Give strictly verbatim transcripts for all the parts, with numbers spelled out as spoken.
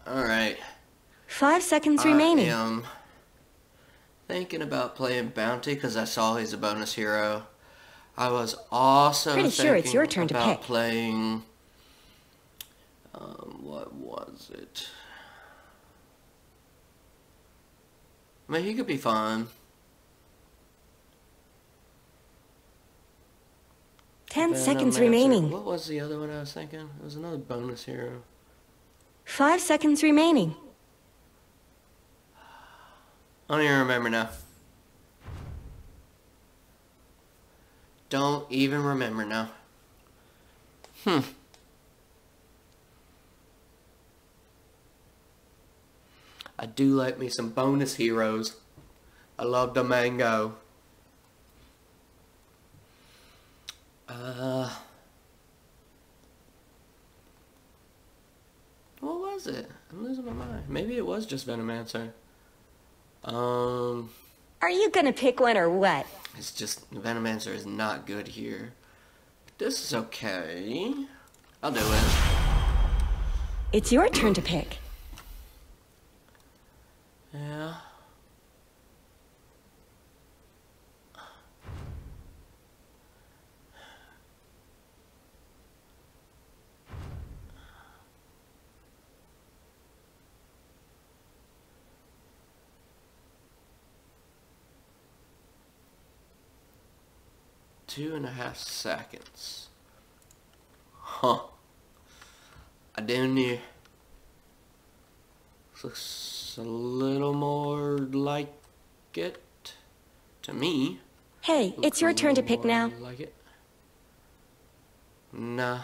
Alright. Five seconds I remaining. am thinking about playing Bounty because I saw he's a bonus hero. I was also Pretty thinking sure it's your turn to about pick. playing... Um, what was it? I mean, he could be fun. Ten Venomancer. seconds remaining. What was the other one I was thinking? It was another bonus hero. Five seconds remaining. I don't even remember now. Don't even remember now. Hmm. I do like me some bonus heroes. I love the mango. Uh, what was it? I'm losing my mind. Maybe it was just Venomancer. Um, Are you gonna pick one or what? it's just Venomancer is not good here. But this is okay. I'll do it. It's your turn to pick. Yeah. Two and a half seconds. Huh. I do need. Looks a little more like it to me. Hey, Looks it's your a turn to little pick more now. Like it. Nah.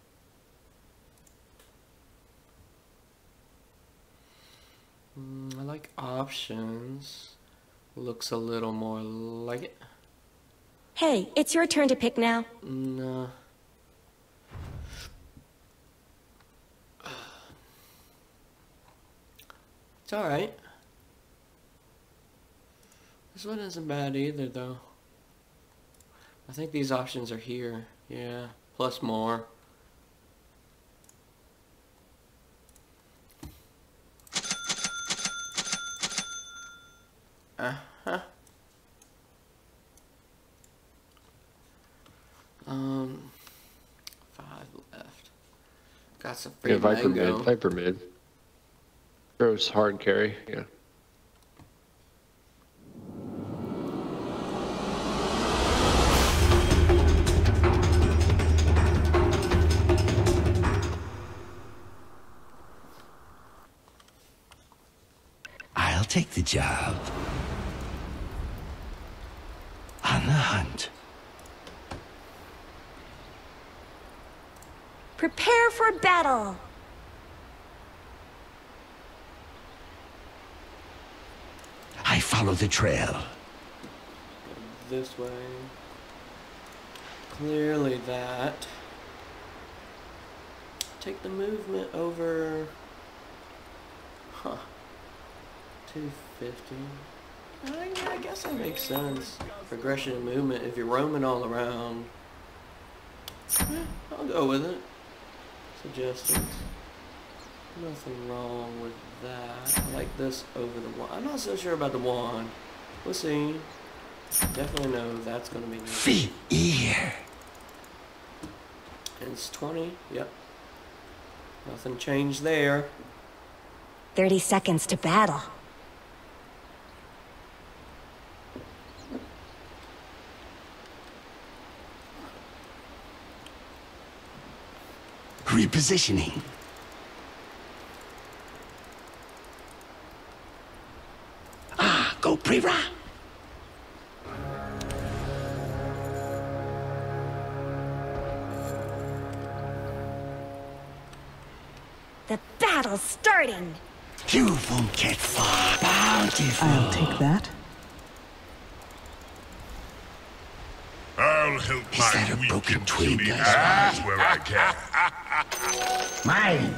Mm, I like options. Looks a little more like it. Hey, it's your turn to pick now. Nah. It's alright. This one isn't bad either, though. I think these options are here. Yeah, plus more. Uh-huh. Um, five left. Got some free Yeah, Viper mango. mid. Viper mid. Throws hard carry. Yeah. I'll take the job. On the hunt. Prepare for battle. I follow the trail. This way. Clearly that. Take the movement over. Huh. two fifty. I, I guess that makes sense. Progression and movement. If you're roaming all around. Eh, I'll go with it. Suggestions. Nothing wrong with that. I like this over the wand. I'm not so sure about the wand. We'll see. Definitely know that's going to be good. Fear. And it's twenty. Yep. Nothing changed there. Thirty seconds to battle. Repositioning. Ah, go Prira. The battle's starting. You won't get far, bountiful. I'll take that. I'll help Is my that a weak broken twig, community guys? as where I can. Mine.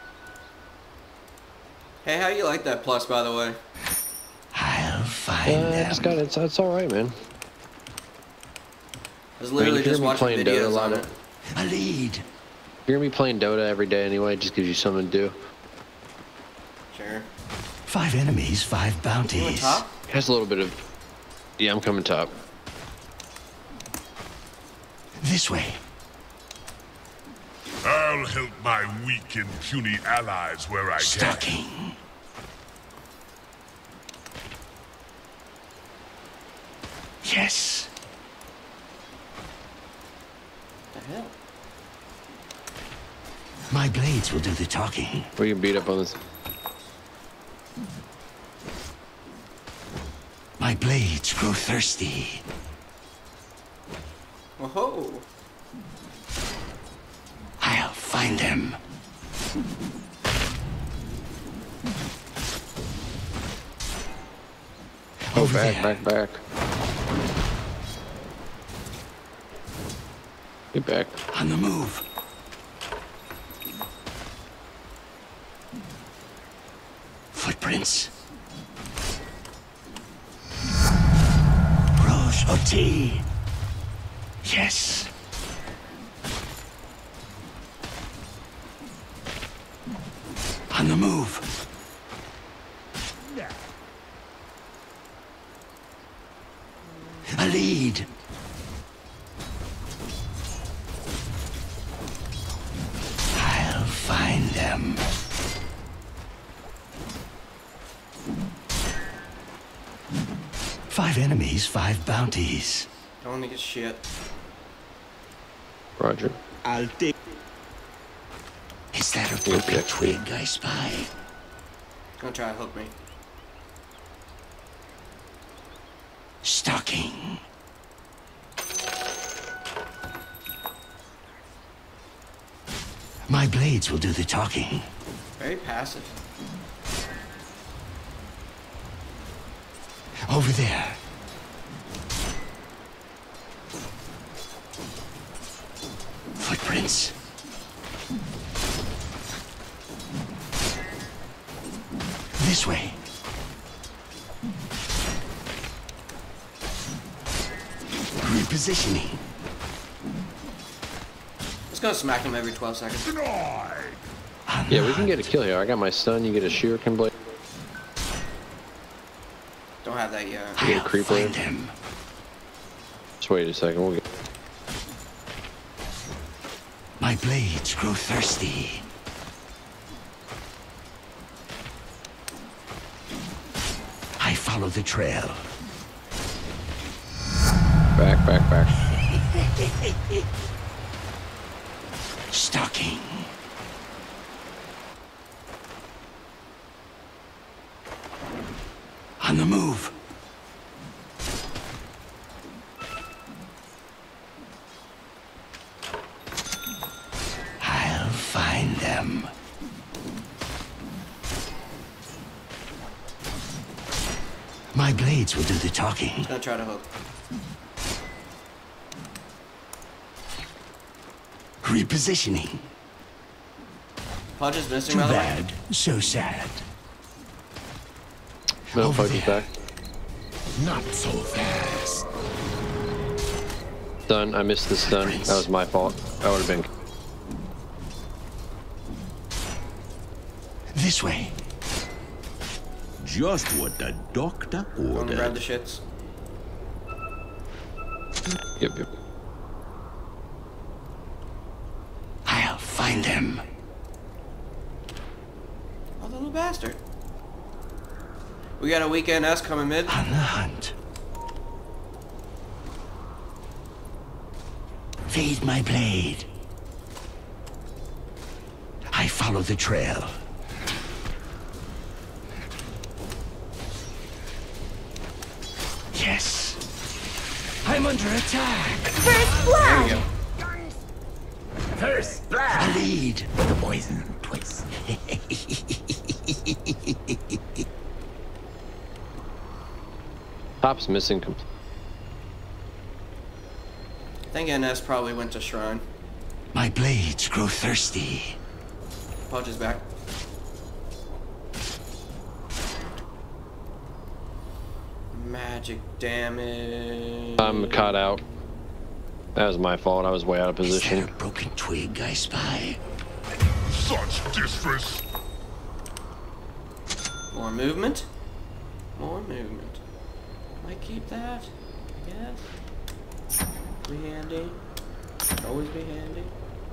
Hey, how you like that plus, by the way? I'll find Uh, them. it's got it's it's all right, man. I was I mean, literally you hear just me watching playing Dota a videos lot on of- it. A lead. You're gonna be playing Dota every day anyway. It just gives you something to do. Sure. Five enemies, five You on bounties. top? Has a little bit of. Yeah, I'm coming top. This way. I'll help my weak and puny allies where I can. Stalking. Yes. What the hell? My blades will do the talking. We can beat up on this. My blades grow thirsty. Whoa. I'll find them. Oh, Over back, there. back, back. Get back. On the move. Footprints. Roche Oti. Yes. On the move. A lead. I'll find them. Five enemies, five bounties. Don't want to get shit. Roger. I'll take. Is that a broken Okay. twig I spy? Gonna try to hook me. Stalking. My blades will do the talking. Very passive. Over there. Footprints. This way. Repositioning. Just gonna smack him every twelve seconds. Yeah, we can get a kill here. I got my stun. You get a shuriken blade. Don't have that yet. get a I'll creeper. find him. Just wait a second. We'll get. My blades grow thirsty. I follow the trail. Back, back, back. Stalking. On the move. I'll find them. My blades will do the talking. Gonna try to hook. Repositioning. Pudge is missing, Too by the way. bad, so sad. No, Over Pudge is there. back. Not so fast. Stun. I missed the stun. That was my fault. I would have been. This way. Just what the doctor Gonna grab the ordered. shits. Yep, yep. I'll find them. Oh, the little bastard. We got a weekend S coming mid. On the hunt. Feed my blade. I follow the trail. Yes. I'm under attack. First There you blood! go. First A blood. lead. The poison twice. Top's missing. Com- I think N S probably went to Shrine. My blades grow thirsty. Pudge is back. Magic damage. I'm caught out. That was my fault. I was way out of Is position. there a broken twig I spy? Such disres. More movement. More movement. Might keep that. Yes. Be handy. Always be handy.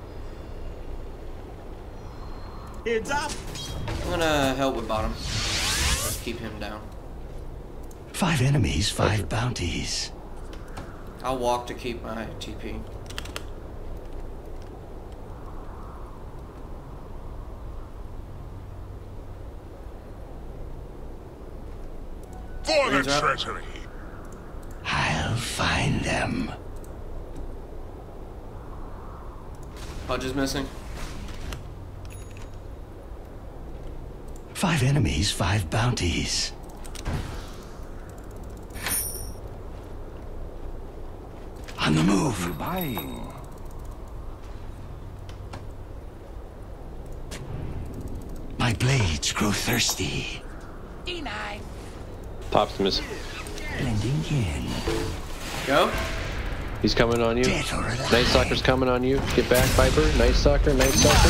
Heads up. I'm gonna help with bottom. Let's keep him down. Five enemies, five bounties. I'll walk to keep my T P. For the Hands up. treasury. I'll find them. Pudge is missing. Five enemies, five bounties. On the move. Buying. My blades grow thirsty. Top's missing. Blending in. Go. He's coming on you. Dead or alive. Night Stalker's coming on you. Get back, Viper. Night Stalker, Night Stalker.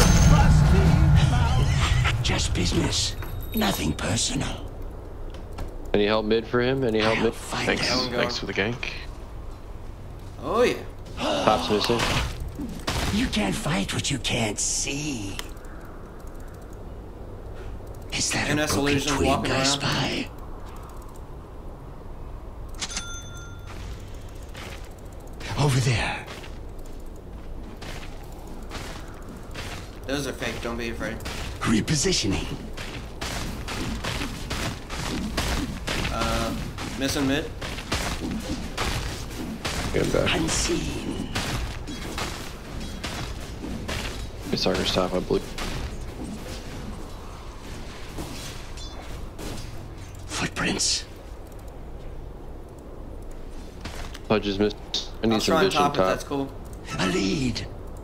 Just business. Nothing personal. Any help mid for him? Any help I'll mid? find Thanks. Going, them. going. Thanks for the gank. Oh yeah. Top's missing. You can't fight what you can't see. Is that N a S broken illusions twig walking I around. spy? Over there. Those are fake. Don't be afraid. Repositioning. Uh, missing mid. Get him back. Unseen. Night Stalker's top, I believe. Footprints. Pudge is missing. I need I'll some try on vision top if top. that's cool. A lead.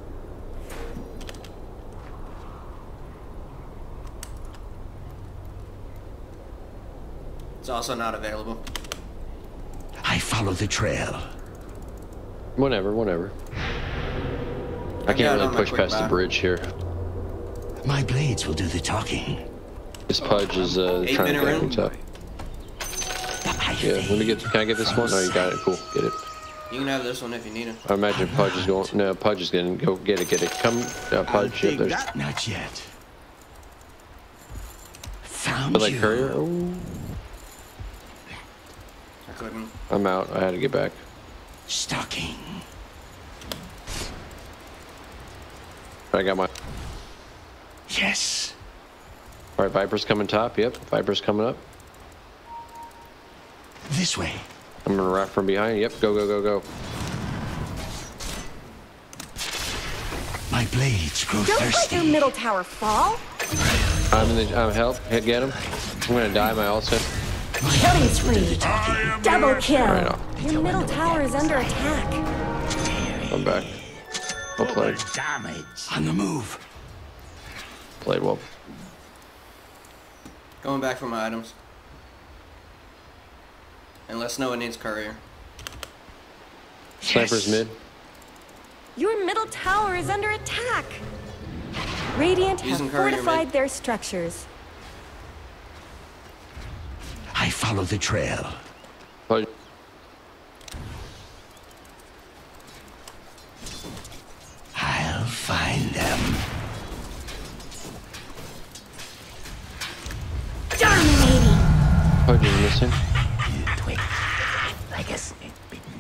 It's also not available. I follow the trail. Whatever, whatever. I got it can't on really my push quick past the buy. bridge here. My blades will do the talking. This Pudge is uh, Eight trying to minute get me room? top. I Yeah, let me get. Can I get this one? Oh, you got it. Cool. Get it. You can have this one if you need it. I imagine Pudge is going. No, Pudge is going to go get it. Get it. Come, uh, Pudge. take Yep, there's. that. Not yet. Found But like you. courier. Oh, I couldn't. I'm out. I had to get back. Stalking. I got my. Yes. All right, Viper's coming top. Yep, Viper's coming up. This way. I'm gonna wrap from behind. Yep, go, go, go, go. My blades grow Don't let thirsty. your middle tower fall. I'm in the. I'm help. Hit, get him. I'm gonna die. My ult's hit. Killing spree. I am Double your kill. All right, I'll, Your middle tower is under attack. I'm back. Well played. Damage. On the move. Played well. Going back for my items. Unless no one needs courier. Sniper's Yes. mid. Your middle tower is under attack. Radiant have Using courier fortified mid. their structures. I follow the trail. Pudge. I'll find them. Dominating. Pudge is missing. Twig. Like a snake bitten.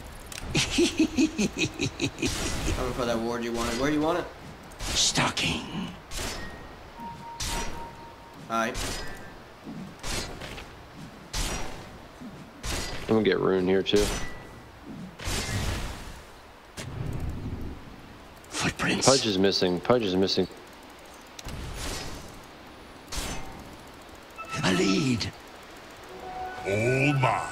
Coming for that ward you wanted. Where you want it? Stalking. Alright. I'm gonna get Rune here too. Footprints. Pudge is missing. Pudge is missing. A lead. All mine.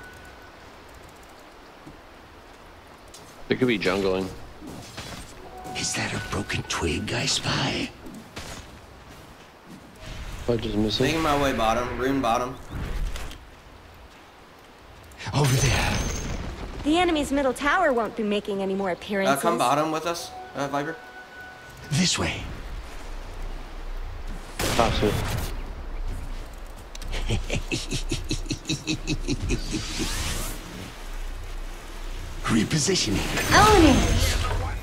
It could be jungling. Is that a broken twig I spy? Pudge is missing. Making my way bottom. Rune bottom. Over there. The enemy's middle tower won't be making any more Uh, appearances. come bottom with us, uh, Viper. This way. Top's mid. Repositioning. Ownage.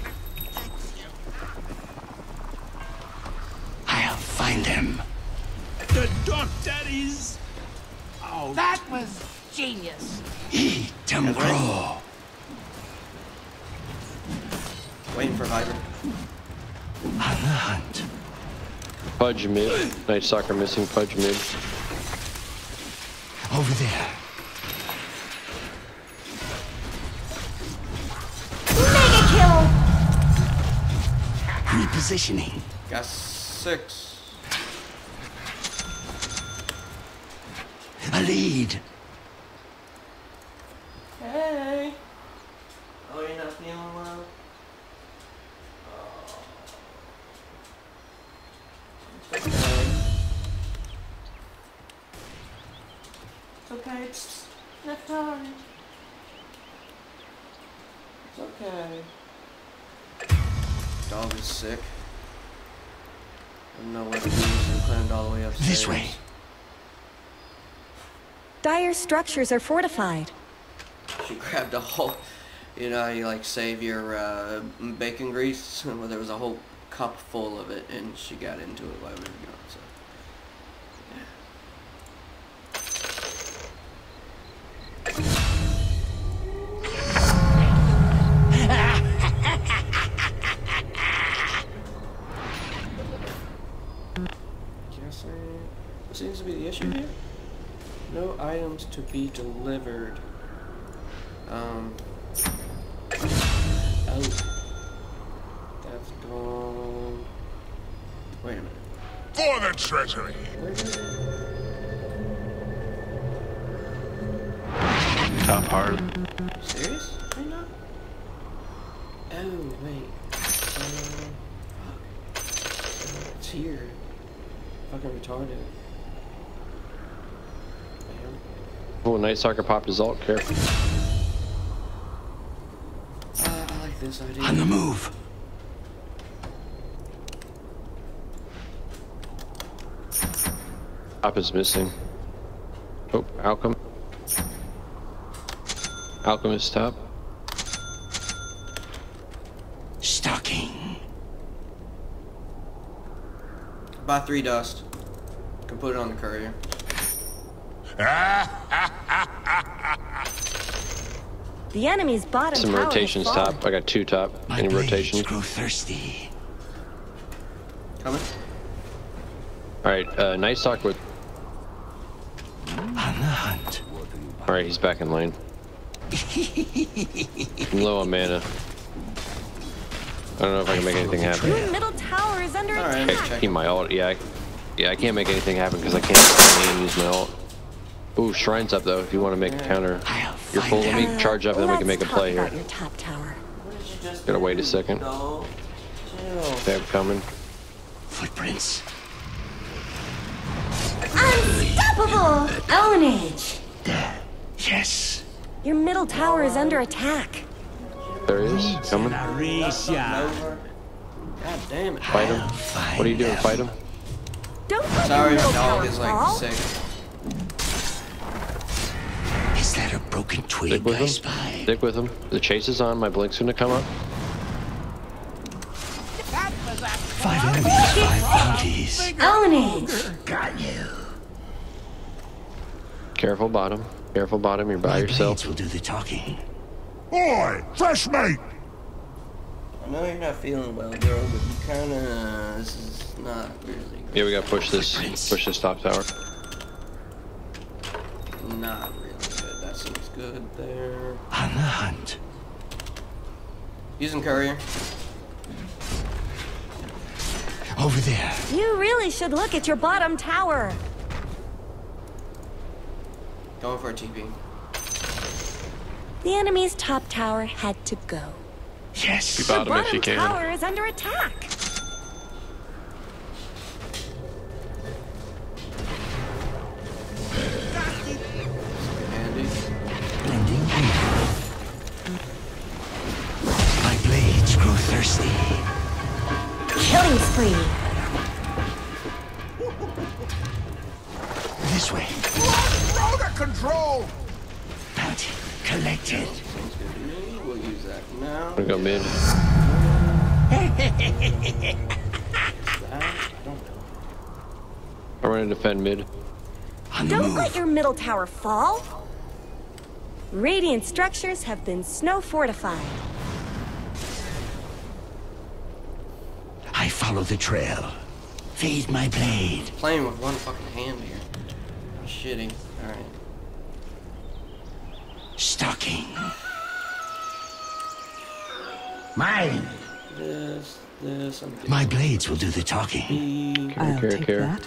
I'll find them. The Dark Daddies. Oh, that was genius. Eat them crow. Waiting for Hydra. On the hunt. Pudge mid. Night Stalker missing. Pudge mid. Over there. Mega kill. Repositioning. Got six. A lead. Hey. Oh, you're not feeling well? Oh. It's okay. It's okay. It's nap time. It's okay. Dog is sick. I don't know what to do, so I climbed all the way upstairs. This way. Dire structures are fortified. She grabbed a whole, you know, you like save your uh, bacon grease, well, there was a whole cup full of it, and she got into it while we were going, so, yeah. Guess I, what seems to be the issue here? No items to be delivered. Um. Oh. That's gone. Wait a minute. For the treasury. Where is it? Top hard. You serious? Right now? Oh, wait. Um, fuck. It's here. Fucking retarded. Oh, Night Stalker popped his ult. Careful. Uh, I like this idea. On the move. Top is missing. Oh, Alchem. Alchem is top. Stalking. Buy three dust. Can put it on the courier. The enemy's bottom Some tower rotations has fallen. top. I got two top. My Any blades rotation? grow thirsty. Coming? Alright, uh, Night Stalker with. On the hunt. Alright, he's back in lane. I'm low on mana. I don't know if I can make anything happen. Your middle tower is under All right. Okay, attack. keep my ult. Yeah, I, yeah, I can't make anything happen because I can't stand and use my ult. Ooh, Shrine's up though. If you want to make a counter, I'll you're find full. Let me them. charge up and then we can make a Let's play talk here. about your top tower. What did you just Gotta wait a do, second. dog? Chill. Fab coming. Footprints. Unstoppable! Ownage! Yes. Your middle tower is under attack. There he is. Coming. Over. God damn it. Fight him. I'll find What are you doing? them. Fight him. Don't let Sorry, your my middle dog tower is like fall. sick. Is that a broken twig Stick with I him. spy? Stick with him. The chase is on. My blink's gonna come up. Five enemies, five bounties. Ownage! Got you. Careful bottom. Careful bottom. You're by My yourself. blades will do the talking. Boy, fresh mate. I know you're not feeling well, girl, but you kinda, this is not really good. Yeah, we gotta push this. Push this top tower. Not really good. That seems good there. On the hunt. Using courier. Over there. You really should look at your bottom tower. Going for a T P. The enemy's top tower had to go. Yes. Keep Your bottom if you bottom can. tower is under attack. Handy. Blending in. My blades grow thirsty. Killing spree. This way. Out of control! Bounty collected. Sounds good to me. We'll use that now. I'm gonna go mid. That? I don't know. I'm gonna defend mid. On the Don't move. let your middle tower fall. Radiant structures have been snow fortified. I follow the trail. Feed my blade. Playing with one fucking hand here. Shitty. Alright. Stalking. Mine. This, this, I'm getting My blades will do the talking. B. I'll care, take care. that.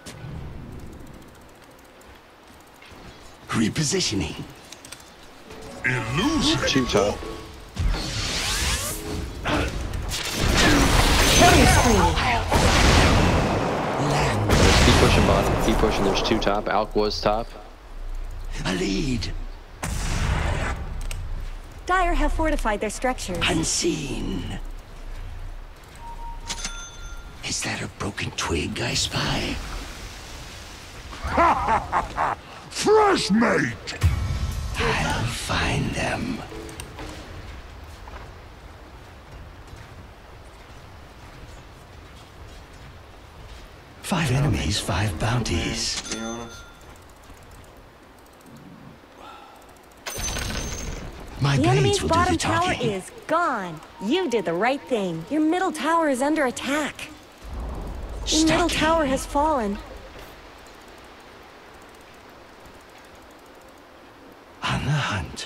Repositioning. Illusion! Two top. Killing spree. Land. Keep pushing bottom. Keep pushing. There's two top. Alk was top. A lead. Dire have fortified their structures. Unseen. Is that a broken twig I spy? Fresh mate! I'll find them. Five enemies, five bounties. To be honest. My The blades enemy's will do bottom the tower talking. is gone. You did the right thing. Your middle tower is under attack. Your middle Stalking. tower has fallen. On the hunt.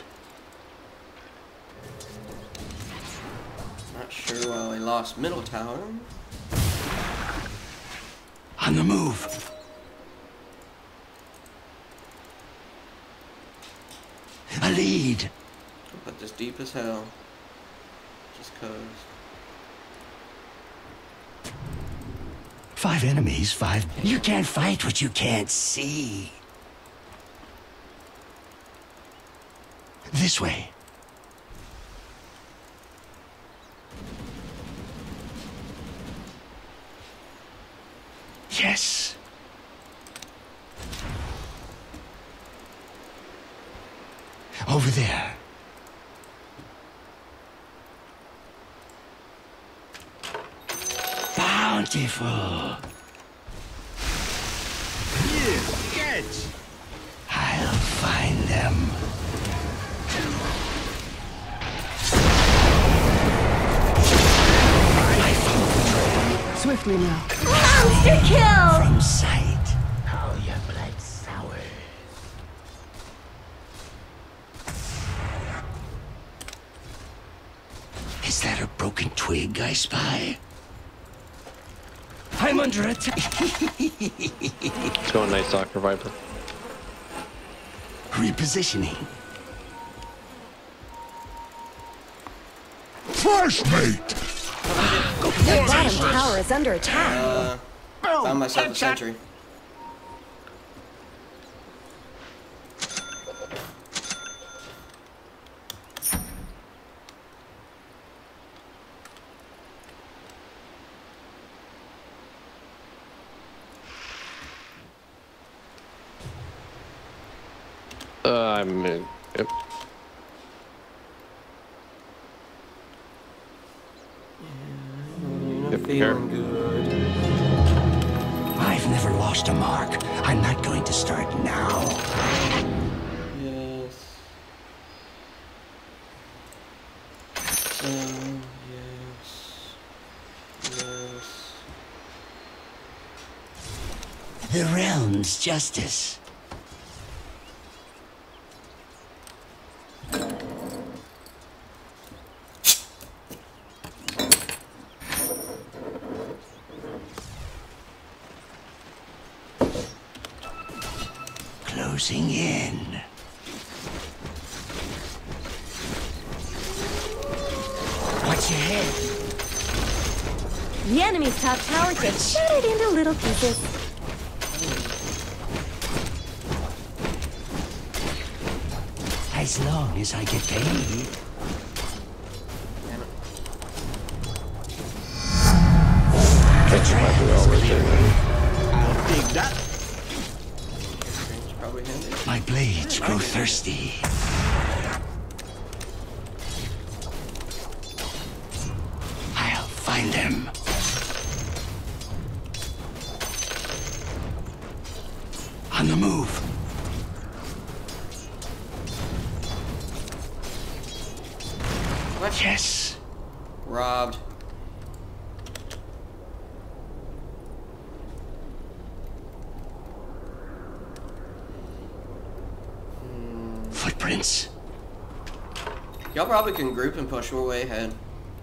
Not sure why we lost middle tower. On the move. A lead. I'll put this deep as hell. Just cause. Five enemies, five. You can't fight what you can't see. This way. Yes. Over there. Bountiful. I'll find them. I follow the trail Swiftly now. Monster kill! from sight. How your blood sours. Is that a broken twig I spy? I'm under attack. Let's go on Night Stalker Viper. Repositioning. Fresh mate! Your bottom tower is under attack. Uh, found myself a sentry. Uh, I'm in. Yep. You're not Yep, feeling here. good. I've never lost a mark. I'm not going to start now. Yes. So, yes. Yes. The realm's justice. Closing in. Watch your head. The enemy's top tower gets shattered into little pieces. As long as I get paid. The trail is clear. I'll dig that. grow thirsty. I'll find them. On the move. What? Yes. Robbed. Footprints. Y'all probably can group and push your way ahead.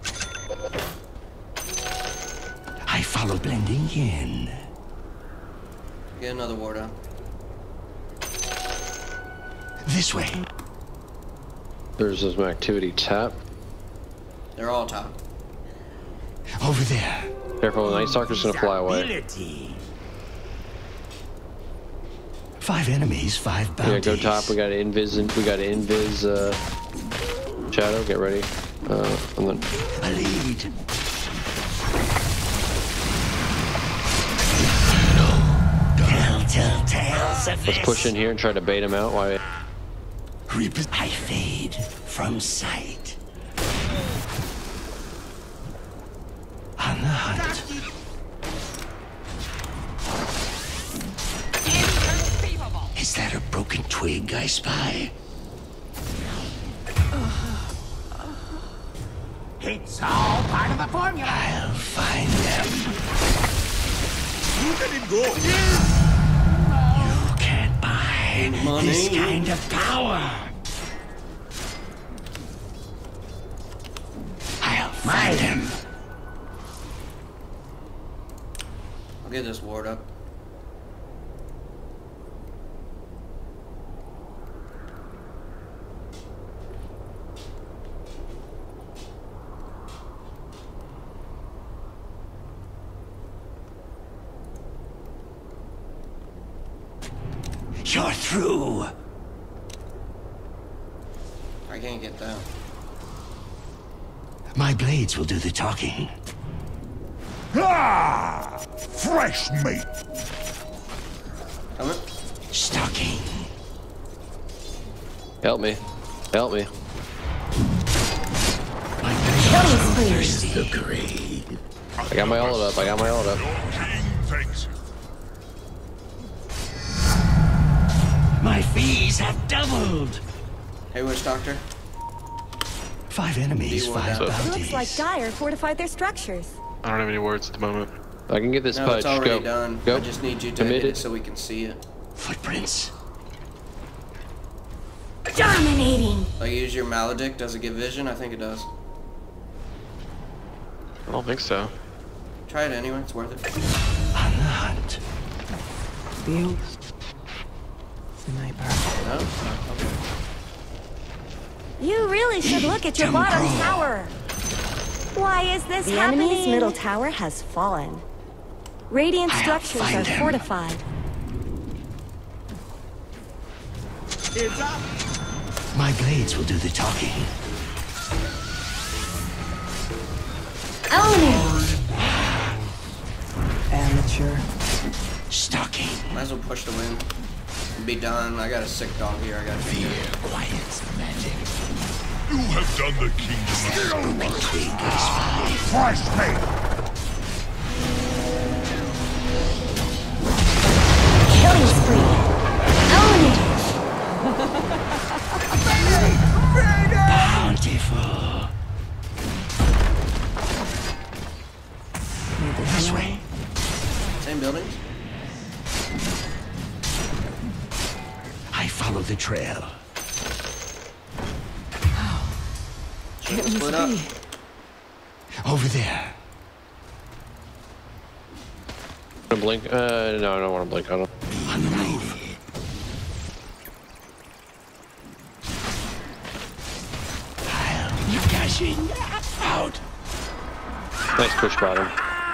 I follow, blending in. Get another war down. This way. There's some activity tap. They're all top. Over there. Careful, the Night Stalker's gonna fly away. Ability. Five enemies, five Yeah, bounties. go top. We got an invis. We got an invis. Uh, shadow, get ready. Uh, and then A lead. Telltale tales of let's this. push in here and try to bait him out. Why? Reap- I fade from sight. On the hunt. Is that a broken twig I spy? It's all part of the formula. I'll find them. Look at him go. You can't buy Money. this kind of power. I'll find him. I'll get this ward up. You're through. I can't get down. My blades will do the talking. Ah! Fresh meat. Coming? Stalking. Help me. Help me. My blades Killing grow spree. thirsty. Agreed. I got my ult up. I got my ult up. Your king thanks you. My fees have doubled. Hey, Witch Doctor. Five enemies, Be one five down. It bounties. looks like Dire fortified their structures. I don't have any words at the moment. I can get this No, pudge. it's already Go. done. Go. I just need you to hit Committed. it so we can see it. Footprints. Dominating! Like, use your Maledict. Does it give vision? I think it does. I don't think so. Try it anyway. It's worth it. On the hunt. Field. Sniper. No? Okay. You really should look at your Jump bottom roll. tower. Why is this The happening? enemy's middle tower has fallen. Radiant I'll structures find are him. fortified. It's up. My blades will do the talking. Own it! Amateur. Stalking. Might as well push the win. Be done. I got a sick dog here. I got to feed it. Quiet's magic. You have done the kingdom Broken twig I spy. fresh meat. Killing spree! Own it! Bountiful. This way. Same buildings? I follow the trail. Should we split up? Over there. Wanna blink? Uh, no, I don't want to blink on him. On the move. I'll be dashing out. Nice push bottom.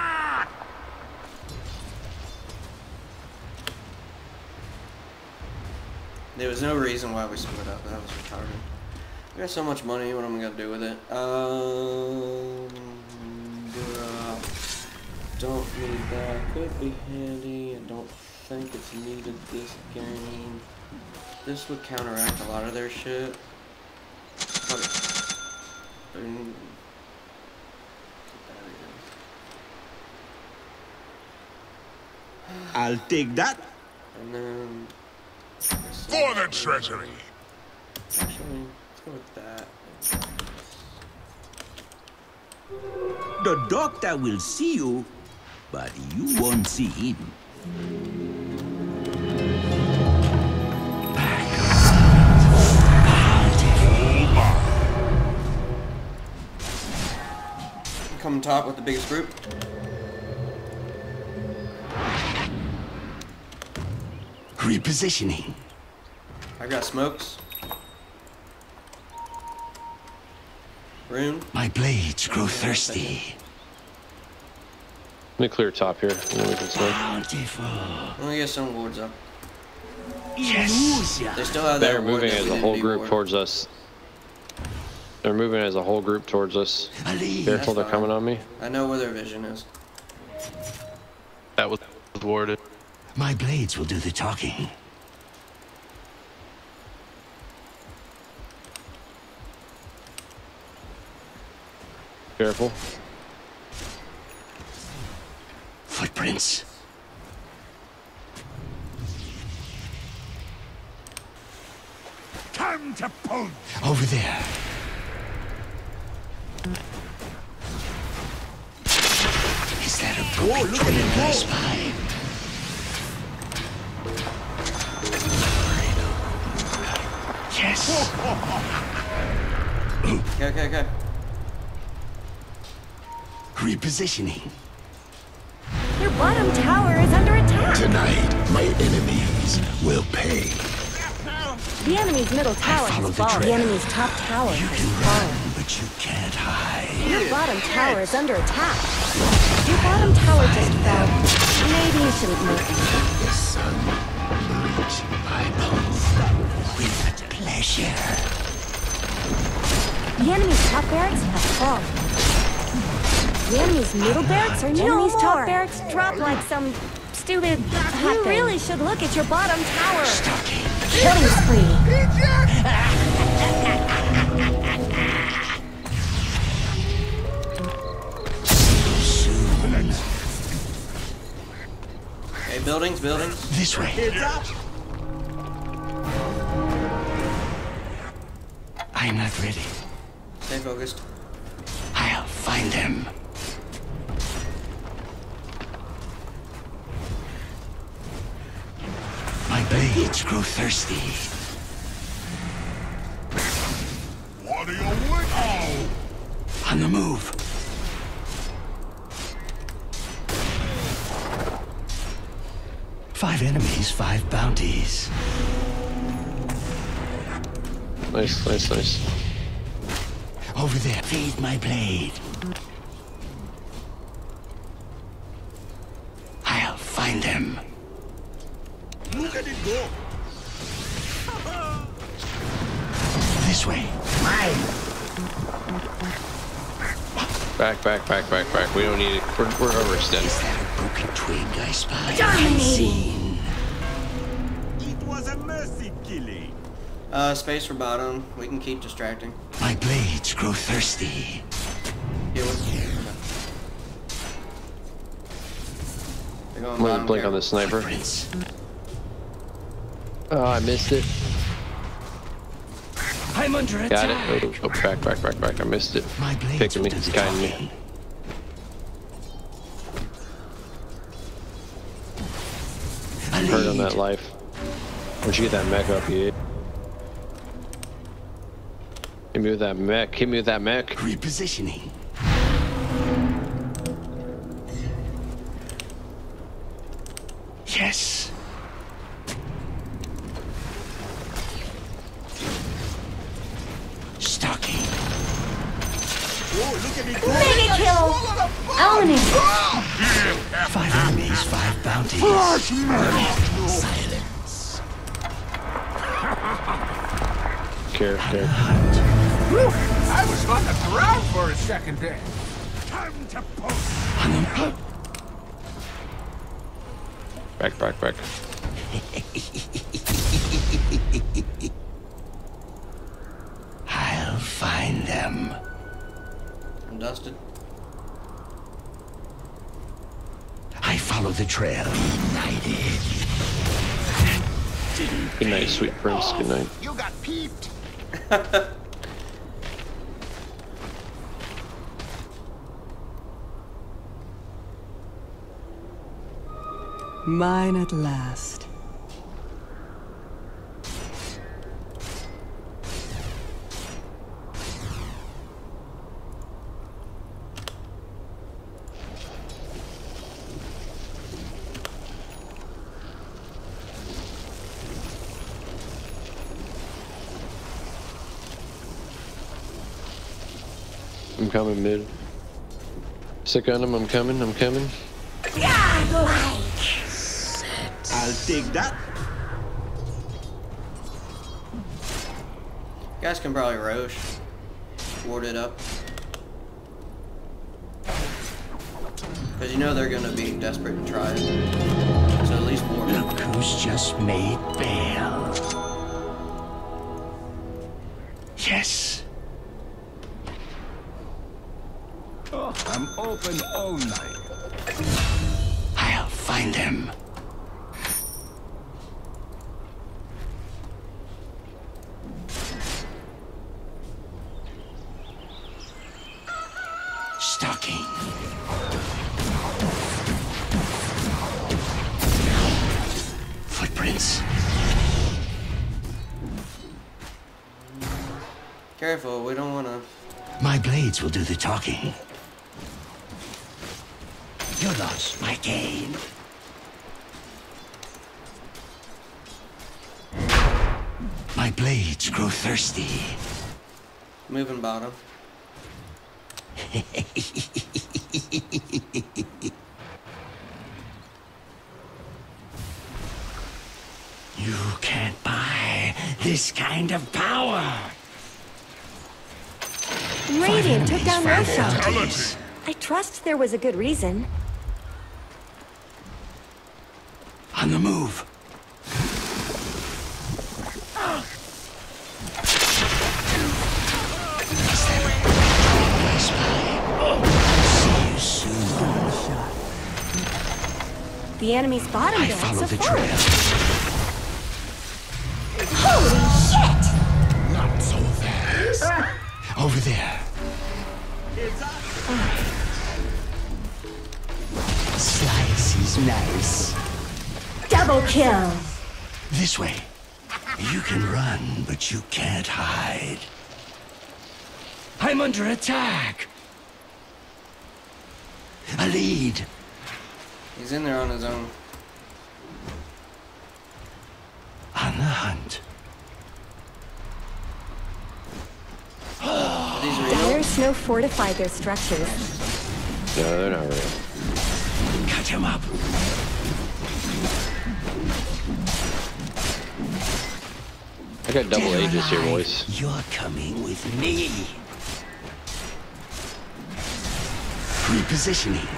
There was no reason why we split up. That was retarded. I got so much money. What am I gonna do with it? Um, bruh. Don't need that. Could be handy. I don't think it's needed this game. This would counteract a lot of their shit. But, um, I'll take that. and then For the treasury. actually, let's go with that. The doctor will see you, but you won't see him. Come top with the biggest group. Repositioning. I got smokes. Rune. My blades grow thirsty. Let me clear top here. And then we can smoke. Bountiful. Let me get some wards up. Yes. They still have that They're ward moving that as we a didn't whole do group for. towards us. They're moving as a whole group towards us. Ali. Careful, they're fine. coming on me. I know where their vision is. That was warded. My blades will do the talking. Careful. Footprints. Time to punch. Over there. Is that a broken twin I spy? Yes. Okay, okay, okay. Repositioning. Your bottom tower is under attack. Tonight, my enemies will pay. The enemy's middle tower follow has the fallen. trail. The enemy's top tower You has can fallen. run, but you can't hide. Your bottom tower is under attack. Your bottom tower just fell. Maybe you shouldn't move. The sun bleach my bones. With pleasure. The enemy's top barracks have fallen. The enemy's middle barracks are no enemy's more. Top barracks drop like some stupid. You really should look at your bottom tower. Stalking. Killing spree. Soon. Hey, buildings, buildings. This way. I'm not ready. Stay focused. I'll find them. My blades grow thirsty. What are you waiting for? On the move. Five enemies, five bounties. Nice, nice, nice. Over there. Feed my blade. I'll find them. Look at it go. This way. Back, back, back, back, back. We don't need it. We're, we're overextended. Is that a broken twig I spy? Dominating. It was a mercy killing. Uh, space for bottom. We can keep distracting. My blades grow thirsty. Heal it. They're going I'm gonna bottom blink here. on the sniper. Footprints. Oh, I missed it. I'm under Got attack. it. Oh, oh, back, back, back, back. I missed it. My blades Picking me. will do He's the guiding me. talking. A Hurt on lead. that life. Where'd you get that mech up, you? Hit me with that mech. Hit me with that mech. Repositioning. Yes. Stalking. Mega kill. Eliminate. Five enemies, five bounties. Silence. Care, care. I was on the ground for a second there. Time to punch. On the Back, back, back. I'll find them. I'm dusted. I follow the trail. United. Good night, sweet prince. Good night. You got peeped. Mine at last. I'm coming mid. Sick on him. I'm coming. I'm coming. I'll take that. You guys can probably Roche. Ward it up. Because you know they're going to be desperate and try it. So at least ward it. Look who's just made bail. Yes. Oh, I'm open all night. I'll find them. Stalking. Footprints. Careful, we don't want to... My blades will do the talking. Your loss, my gain. My blades grow thirsty. Moving bottom. You can't buy this kind of power. Radiant took down Roshan. Fatalities. I trust there was a good reason. On the move. See you soon. The enemy's bottom I barracks follow have the fallen. trail. Holy shit! Not so fast. Over there. Slice is nice. Double kill! This way. You can run, but you can't hide. I'm under attack. A lead. He's in there on his own. On the hunt. Are these real? Dire Snow fortified their structures. No, they're not real. Cut him up. I got double Dead or ages here, alive, boys. You're coming with me. Repositioning.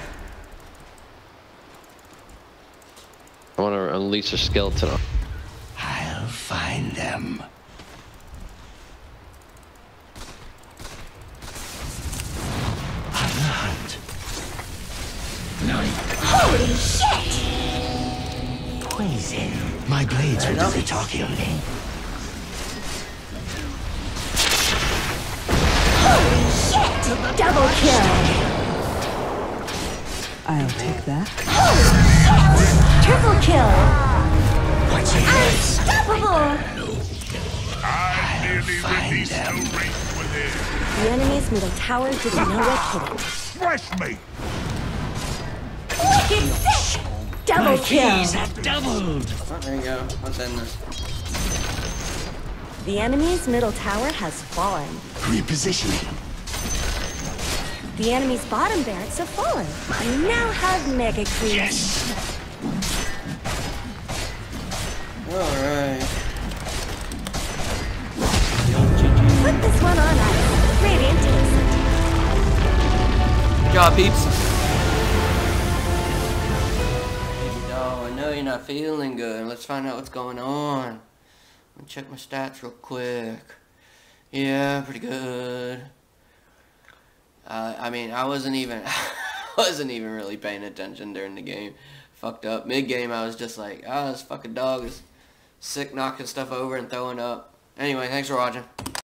I want to unleash a skeleton. I'll find them. On the hunt. Holy shit! Poison. My blades will do the talking. Holy shit! Double kill! I'll take that. Holy shit! Triple kill! Watch it. Unstoppable! I nearly released the ring within. The enemy's middle tower didn't know what hit it. Fresh meat. Wicked sick! Double My kill! keys have doubled. Oh, there you go. Let's end this. The enemy's middle tower has fallen. Repositioning. The enemy's bottom barracks have fallen. You now have mega creeps. Yes. Alright. Put this one on ice. Radiant takes it. Good job, peeps. Baby doll, I know you're not not feeling good. Let's find out what's going on. Let me check my stats real quick. Yeah, pretty good. Uh, I mean, I wasn't even, wasn't even really paying attention during the game. Fucked up. Mid-game, I was just like, ah, oh, this fucking dog is sick, knocking stuff over and throwing up. Anyway, thanks for watching.